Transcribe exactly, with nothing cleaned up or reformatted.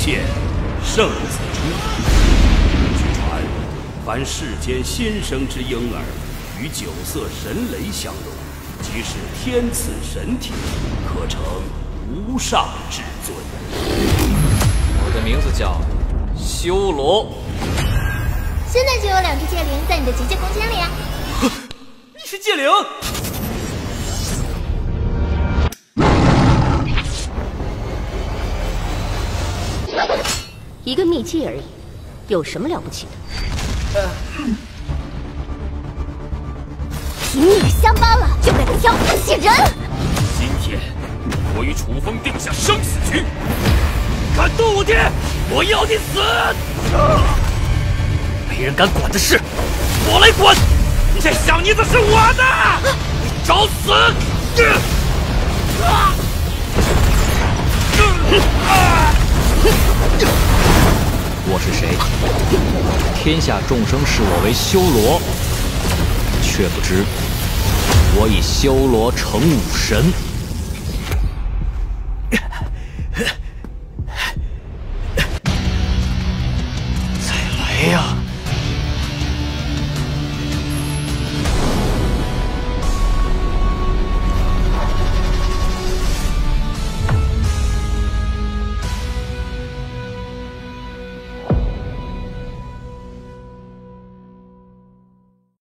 现圣子出。据传，凡世间新生之婴儿，与九色神雷相融，即是天赐神体，可成无上至尊。 我的名字叫修罗。 现在就有两只戒灵在你的结界空间里啊！ 你是戒灵？ 一个秘技而已，有什么了不起的？呃，凭你个乡巴了，就该挑刺血人！ 今天我与楚风定下生死局，敢动我爹，我要你死！啊、没人敢管的事，我来管！这小妮子是我的，啊、你找死！啊啊我是谁？天下众生视我为修罗，却不知我已修罗成武神。